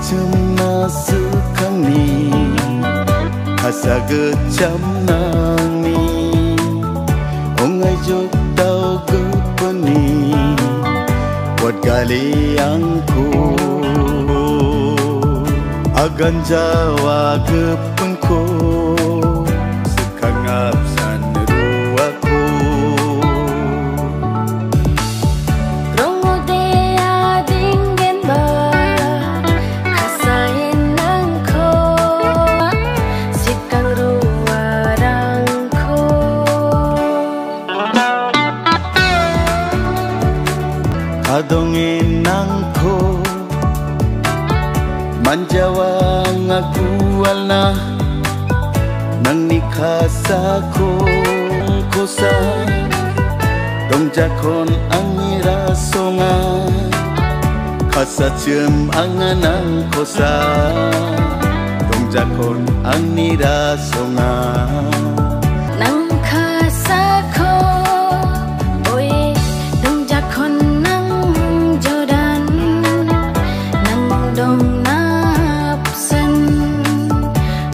cemna sekangni asa gecam nangni ongai jok tau gepeni buat galiangku agan jawa gepenko sekangap san ruaku rongo dea dingin ba kasain nangko sikang ruarangko kadongin nangko manjawa ngakual na nang nikasako kosa dong jakon ang irasonga kasa cem anganang kosa dong jakon ang nirasonga